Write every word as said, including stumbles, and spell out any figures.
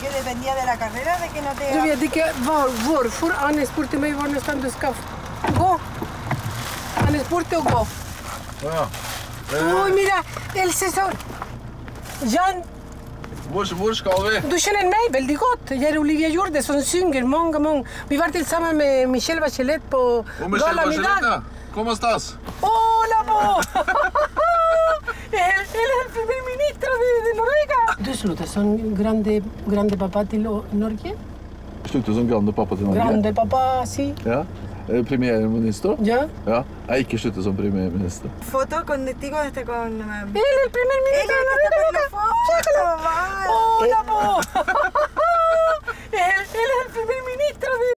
que dependía de la carrera, de que no te... Du vet ikke hvor, hvorfor han spurte meg hvor nesten du skal gå. Han spurte å gå. Ja. Oi, mira, el César. Jan, Hvor, hvor skal vi? du kjenner meg veldig godt. Jeg er Olivia Jorde som synger mange, mange. Vi var til sammen med Michelle Bachelet på Og Michelle Gala Bachelet, Middag. ja. ¿Cómo estás? Hola, po! Él, él es el primer ministro de, de Noruega. Du sluttet som grande, grande pappa til Norge? Sluttet som grande pappa til Norge. Grande pappa, si. Ja. Eh, Premierminister? Ja. Ja. Jeg ikke sluttet som premierminister. Foto contigo este con... Él es el primer ministro de Noruega. Foto, Hola, po! Él, él es el primer ministro de